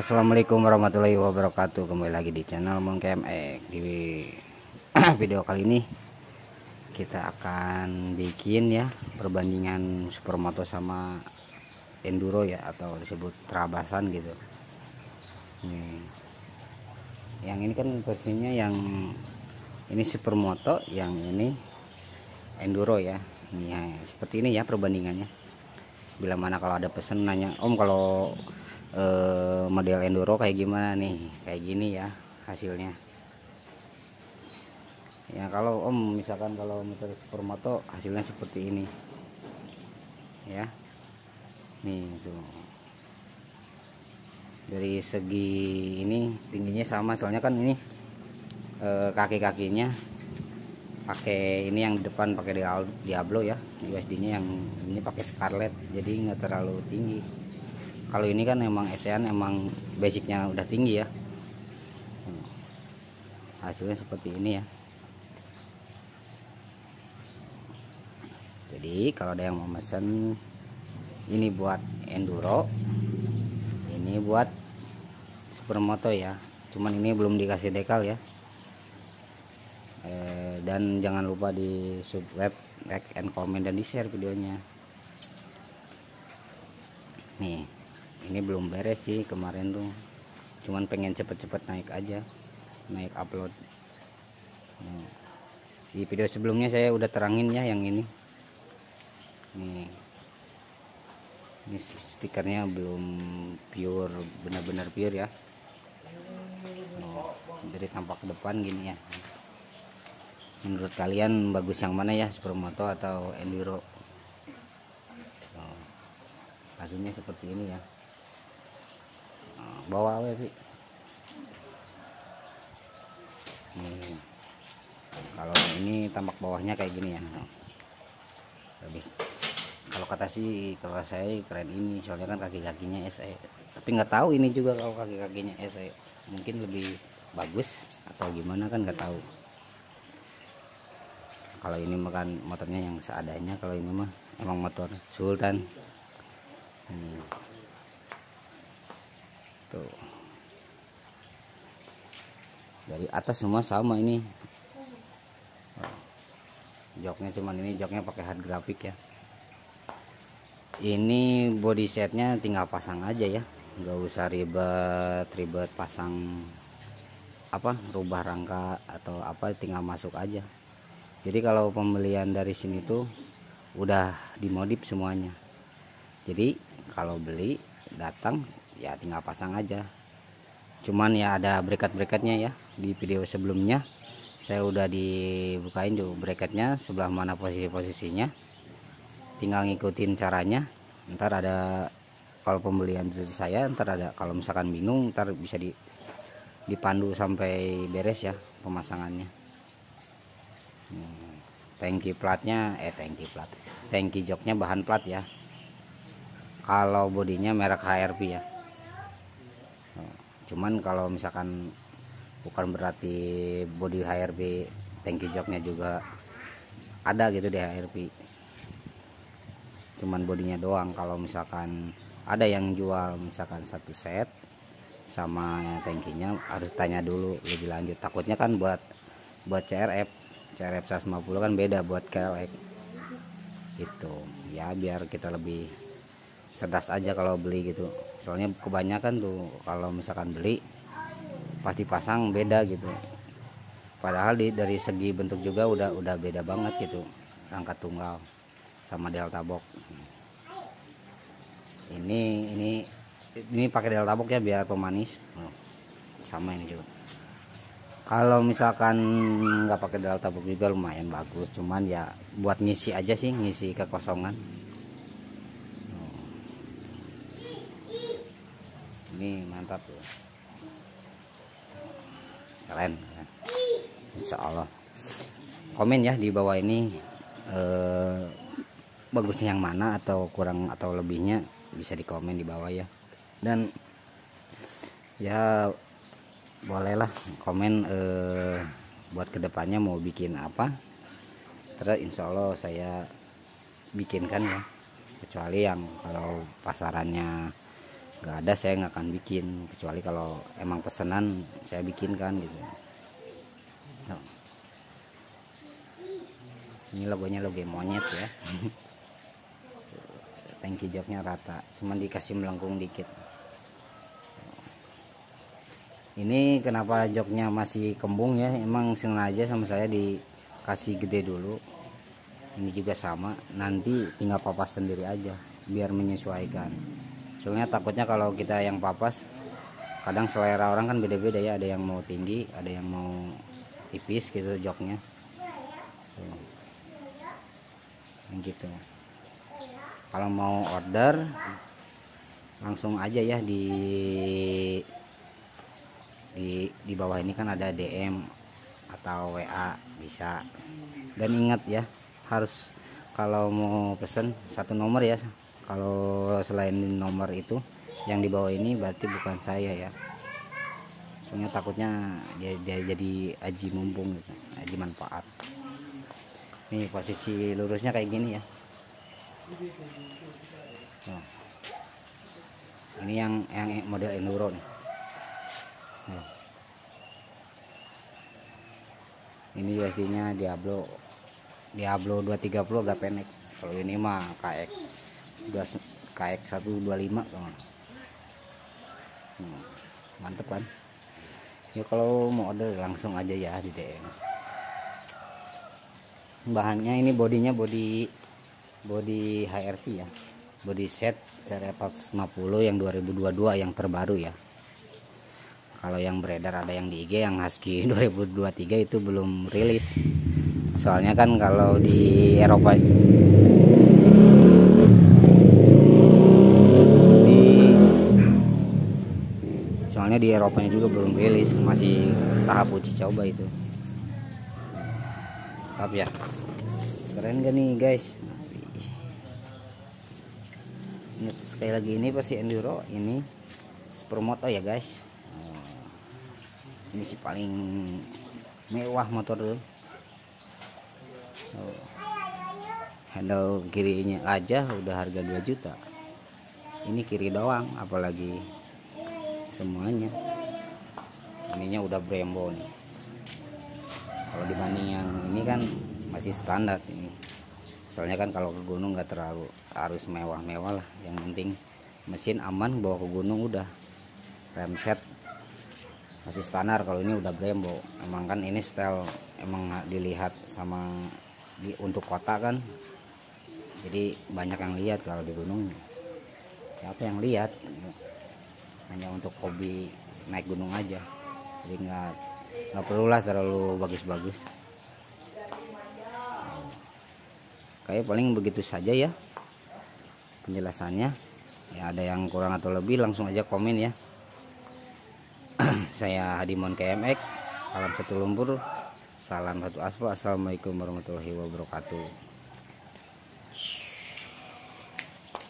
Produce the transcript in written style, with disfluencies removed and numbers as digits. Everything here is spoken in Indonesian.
Assalamualaikum warahmatullahi wabarakatuh. Kembali lagi di channel Mengkemek. Di video kali ini kita akan bikin ya perbandingan supermoto sama enduro ya, atau disebut terabasan gitu. Nih, yang ini kan versinya, yang ini supermoto, yang ini enduro ya. Nih ya, seperti ini ya perbandingannya. Bila mana kalau ada pesen nanya, Om kalau model enduro kayak gimana nih, kayak gini ya hasilnya ya. Kalau Om misalkan kalau motor supermoto hasilnya seperti ini ya. Nih tuh, dari segi ini tingginya sama, soalnya kan ini kaki-kakinya pakai ini, yang di depan pakai Diablo ya, USD nya yang ini pakai Scarlett, jadi nggak terlalu tinggi. Kalau ini kan emang ASEAN, emang basicnya udah tinggi ya. Hasilnya seperti ini ya. Jadi kalau ada yang mau pesan, ini buat enduro, ini buat supermoto ya. Cuman ini belum dikasih dekal ya. Dan jangan lupa di subscribe, like, and comment, dan di share videonya. Nih, ini belum beres sih kemarin tuh, cuman pengen cepet-cepet naik aja, naik upload. Di video sebelumnya saya udah terangin ya yang ini. Nih, ini stikernya belum pure, benar-benar pure ya. Dari tampak ke depan gini ya. Menurut kalian bagus yang mana ya, supermoto atau enduro? Hasilnya seperti ini ya. Bawa apa sih? Nih, kalau ini tampak bawahnya kayak gini ya. Lebih, kalau kata sih, kalau saya keren ini, soalnya kan kaki-kakinya SE. Tapi nggak tahu ini juga kalau kaki-kakinya SE mungkin lebih bagus atau gimana kan nggak tahu. Kalau ini makan motornya yang seadanya, kalau ini mah emang motor Sultan. Tuh, dari atas semua sama ini. Joknya cuman ini, joknya pakai hard grafik ya. Ini body setnya tinggal pasang aja ya, nggak usah ribet pasang apa, rubah rangka atau apa, tinggal masuk aja. Jadi kalau pembelian dari sini tuh udah dimodif semuanya. Jadi kalau beli datang ya tinggal pasang aja. Cuman ya ada bracket-bracketnya ya. Di video sebelumnya saya udah dibukain tuh bracketnya, sebelah mana posisinya. Tinggal ngikutin caranya. Ntar ada, kalau pembelian dari saya ntar ada, kalau misalkan bingung ntar bisa dipandu sampai beres ya pemasangannya. Tangki platnya tangki joknya bahan plat ya. Kalau bodinya merek HRV ya. Cuman kalau misalkan bukan berarti body HRV tangki joknya juga ada gitu di HRV. Cuman bodinya doang. Kalau misalkan ada yang jual misalkan satu set sama tangkinya, harus tanya dulu lebih lanjut. Takutnya kan buat CRF 150 kan beda buat KLX gitu ya, biar kita lebih cerdas aja kalau beli gitu. Soalnya kebanyakan tuh kalau misalkan beli pasti pasang beda gitu, padahal dari segi bentuk juga udah beda banget gitu, rangka tunggal sama delta box. Ini pakai delta box ya biar pemanis. Sama ini juga. Kalau misalkan nggak pakai delta box juga lumayan bagus, cuman ya buat ngisi aja sih, ngisi kekosongan. Ini mantap tuh, keren. Insya Allah komen ya di bawah ini, bagusnya yang mana atau kurang atau lebihnya bisa dikomen di bawah ya. Dan ya bolehlah komen buat kedepannya mau bikin apa, terus insya Allah saya bikinkan ya. Kecuali yang kalau pasarannya nggak ada saya nggak akan bikin, kecuali kalau emang pesanan saya bikinkan gitu. Nah, ini logonya logo monyet ya. Tangki joknya rata, cuman dikasih melengkung dikit. Ini kenapa joknya masih kembung ya, emang sengaja sama saya dikasih gede dulu. Ini juga sama, nanti tinggal papas sendiri aja biar menyesuaikan. Soalnya takutnya kalau kita yang papas, kadang selera orang kan beda-beda ya, ada yang mau tinggi, ada yang mau tipis gitu joknya. Tuh. Gitu. Kalau mau order langsung aja ya di bawah ini kan ada DM atau WA bisa. Dan ingat ya, harus kalau mau pesen satu nomor ya. Kalau selain nomor itu yang di bawah ini berarti bukan saya ya. Soalnya takutnya dia jadi aji mumpung gitu, aji manfaat. Nih posisi lurusnya kayak gini ya. Nah, ini yang model enduro nih. Nah, ini USD-nya Diablo 230 agak pendek. Kalau ini mah KX 125 teman. Mantep kan ya, kalau mau order langsung aja ya di DM. Bahannya ini bodinya body HRV ya, body set CR450 yang 2022 yang terbaru ya. Kalau yang beredar ada yang di IG yang Husky 2023 itu belum rilis. Soalnya kan kalau di Eropa di Eropanya juga belum rilis, masih tahap uji coba itu. Tapi ya keren gak nih guys. Ini sekali lagi ini versi enduro, ini Supermoto ya guys. Ini sih paling mewah motor tuh. Handle kirinya aja udah harga 2 juta. Ini kiri doang, apalagi semuanya. Ininya udah Brembo nih. Kalau dibanding yang ini kan masih standar ini. Soalnya kan kalau ke gunung nggak terlalu harus mewah-mewah lah. Yang penting mesin aman bawa ke gunung udah. Rem set masih standar. Kalau ini udah Brembo. Emang kan ini style emang dilihat sama untuk kota kan. Jadi banyak yang lihat kalau di gunung. Siapa yang lihat? Hanya untuk hobi naik gunung aja, jadi nggak perlulah terlalu bagus-bagus. Kayak paling begitu saja ya penjelasannya ya. Ada yang kurang atau lebih langsung aja komen ya. Saya Hadimon KMX, salam satu lumpur, salam satu aspal. Assalamualaikum warahmatullahi wabarakatuh.